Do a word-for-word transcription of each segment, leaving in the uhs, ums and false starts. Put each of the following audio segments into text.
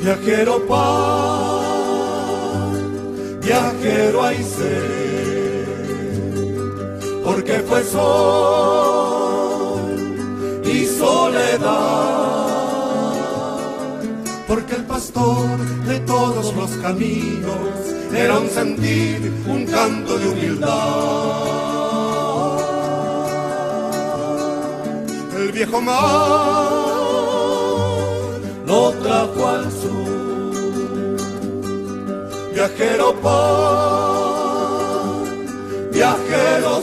Viajero pan, viajero hay sed, porque fue sol y soledad, porque el pastor de todos los caminos era un sentir, un canto de humildad. El viejo mar lo trajo al sur, viajero pan, viajero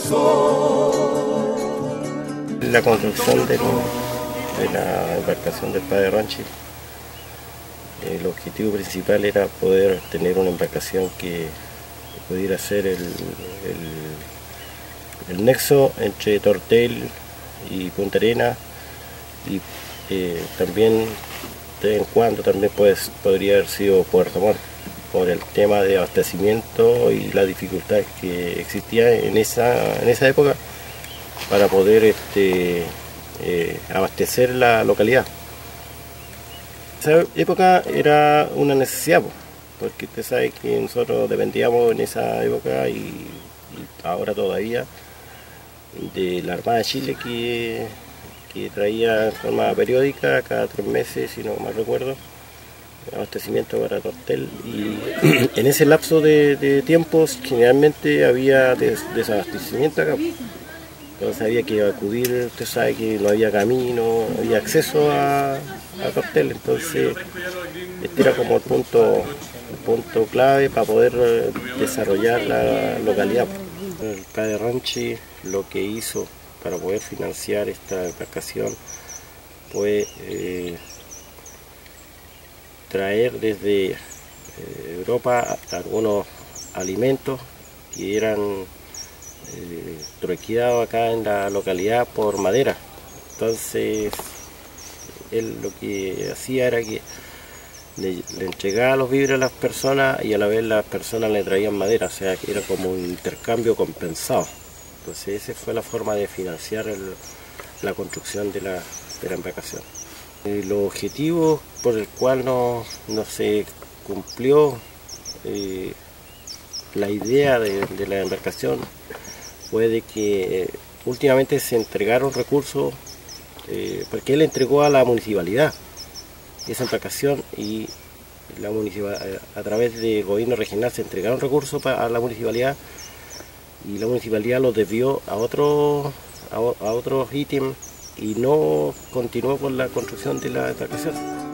sol. La construcción de, lo, de la embarcación del Padre Ronchi, el objetivo principal era poder tener una embarcación que pudiera ser el, el, el nexo entre Tortel y Punta Arenas, y eh, también de vez en cuando también pues, podría haber sido Puerto Montt, por el tema de abastecimiento y las dificultades que existían en esa, en esa época para poder este, eh, abastecer la localidad. Esa época era una necesidad, porque usted sabe que nosotros dependíamos en esa época y, y ahora todavía de la Armada de Chile, que, que traía de forma periódica, cada tres meses, si no mal recuerdo, abastecimiento para Tortel, y en ese lapso de, de tiempos generalmente había des, desabastecimiento acá. Entonces había que acudir, usted sabe que no había camino, no había acceso a, a Tortel, entonces este era como el punto, el punto clave para poder desarrollar la localidad. El Padre Ronchi lo que hizo para poder financiar esta embarcación fue eh, traer desde eh, Europa algunos alimentos que eran eh, troqueados acá en la localidad por madera. Entonces él lo que hacía era que le, le entregaba los víveres a las personas y a la vez las personas le traían madera, o sea que era como un intercambio compensado. Entonces esa fue la forma de financiar el, la construcción de la, de la embarcación. Eh, los objetivos por el cual no, no se cumplió eh, la idea de, de la embarcación fue de que eh, últimamente se entregaron recursos, eh, porque él entregó a la municipalidad esa embarcación y la municipal, a través del gobierno regional se entregaron recursos a la municipalidad y la municipalidad los desvió a otros a, a otros ítems y no continuó con la construcción de la embarcación.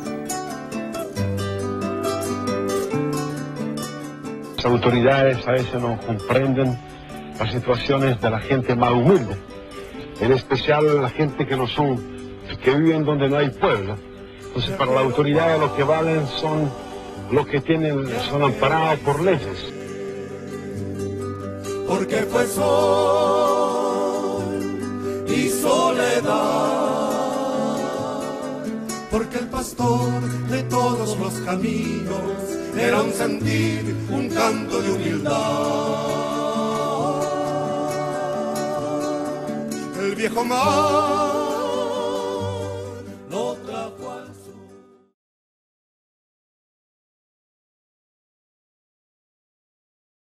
Las autoridades a veces no comprenden las situaciones de la gente más humilde, en especial la gente que no son, que viven donde no hay pueblo. Entonces para la autoridad lo que valen son los que tienen, son amparados por leyes. Porque fue sol y soledad, porque el pastor de todos los caminos era un sentir, un canto de humildad. El viejo mar